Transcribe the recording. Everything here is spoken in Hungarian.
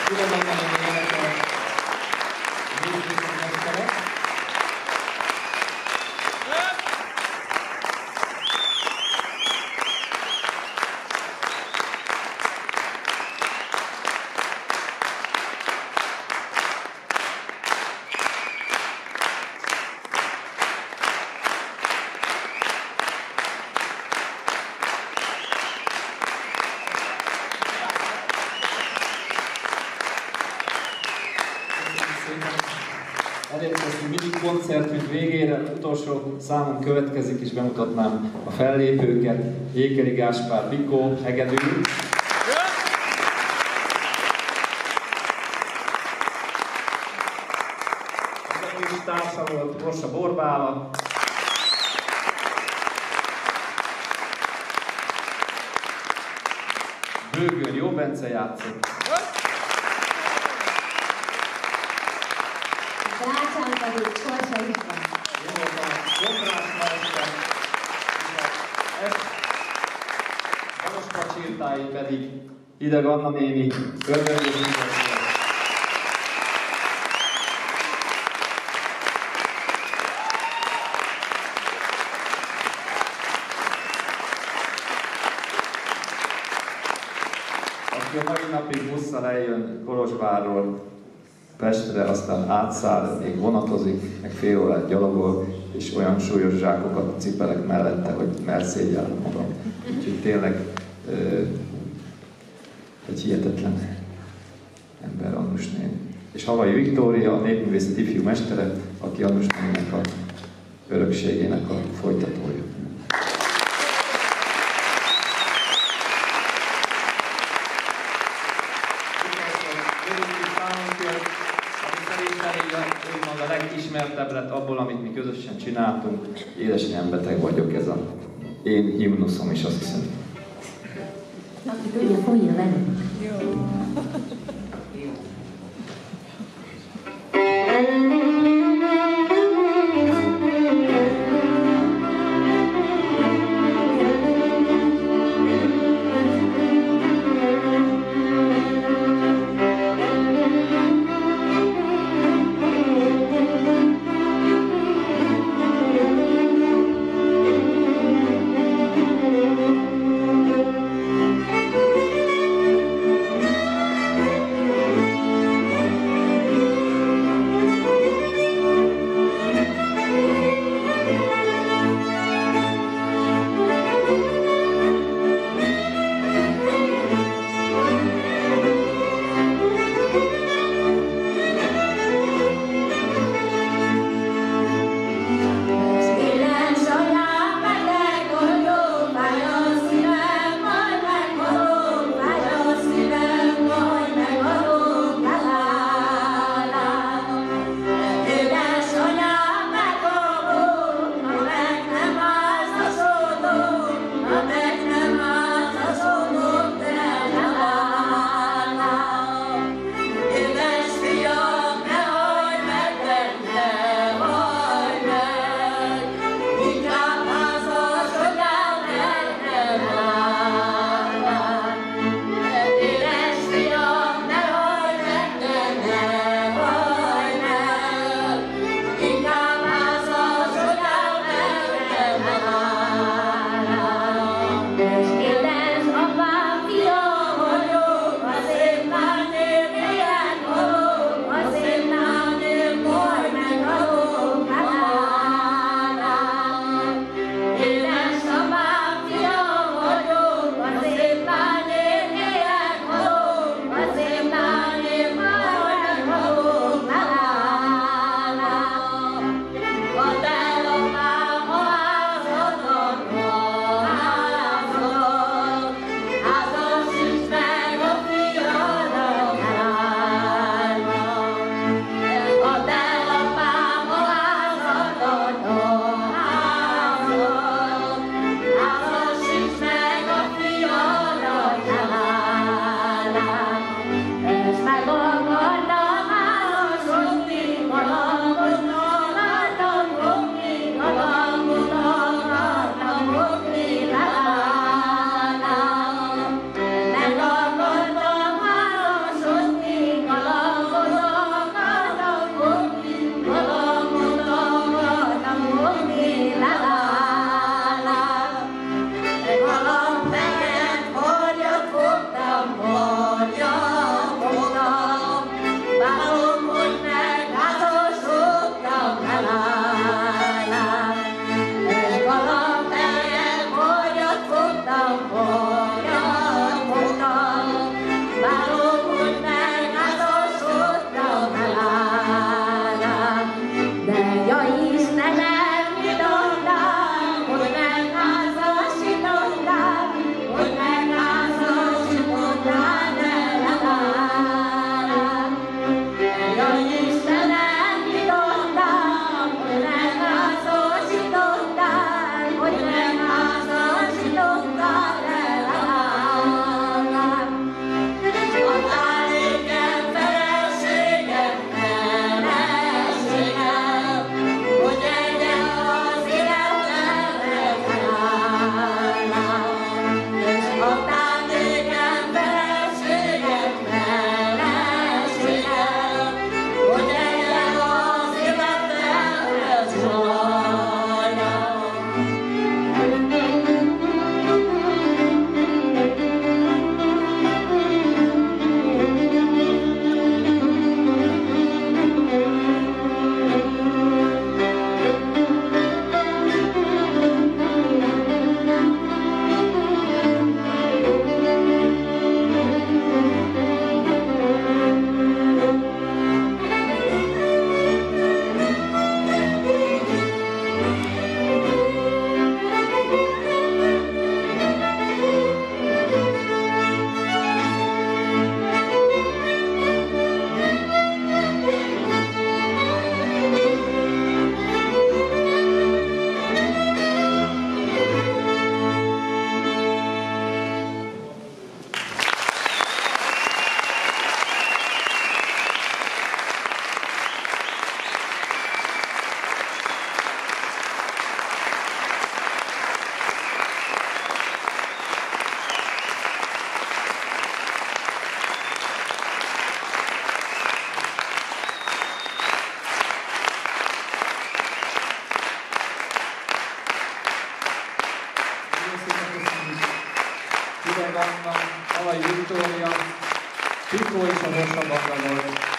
Tudom mondani, hogy énekel a művészmestere. Elérkeztünk mindig koncertünk végére, utolsó számon következik, és bemutatnám a fellépőket. Ékeli Gáspár Bikó, hegedű. Az egyik társa volt Borsa Borbála. Bőgőn Jó Bence játszott. Bácsán pedig Korsa István. Jó volt a kontrasztmester, Baros Pacsirtái pedig Hideg Anna néni, Örvendő Mindenszer. Aki a mai napig busszal eljön Kolozsvárról Pestre, aztán átszáll, még vonatozik, meg fél órát gyalogol, és olyan súlyos zsákokat cipelek mellette, hogy merszégyellem magam. Úgyhogy tényleg egy hihetetlen ember Annus néni. És Havai Viktória, a népművészet ifjú mestere, aki Annus néninek a örökségének a folytatója. Úgymond a legismertebb lett abból, amit mi közösen csináltunk. Édesanyám, beteg vagyok, ez a én himnuszom is, azt hiszem. Aki tudja, fogja velünk. Piko is a Morsabanda volt.